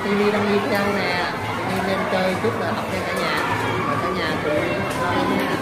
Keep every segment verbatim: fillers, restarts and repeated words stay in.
Tini đang đi theo nè, Tini lên chơi trước giờ học cho cả nhà, và cả nhà cùng lên nha.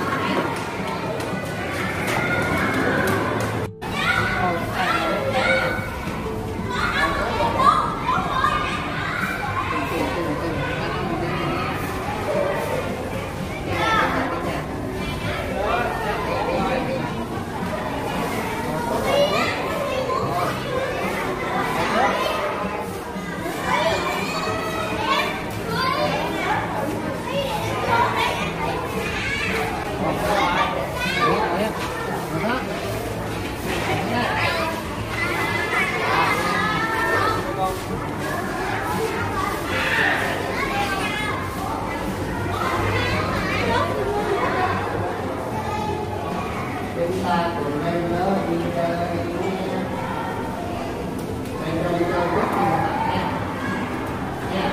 Chúng ta cùng lên lớp đi chơi nha. Lên lớp đi chơi rất là nha. Nha.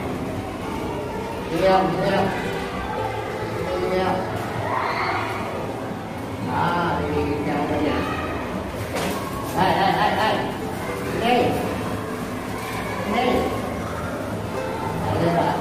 Đi không? Đi không? Đi không? Đó, đi chào cả nhà. Đây, đây, đây, đây. Đi. Đi. Đây, đây rồi.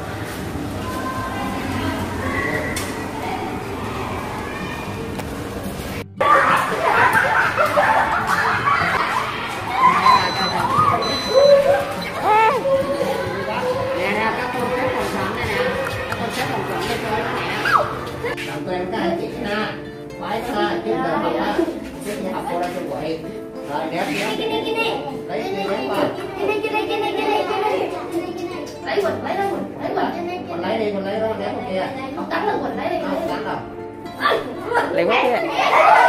Làm quen các anh chị ha, phải ha, trước giờ học á, trước giờ học cô đang chuẩn bị, rồi ghép ghép, lấy cái ghép vào, lấy quần lấy đó quần lấy quần, quần lấy đi quần lấy đó ghép vào kia, không cắn đâu quần lấy đi, không cắn đâu, lấy quá kia.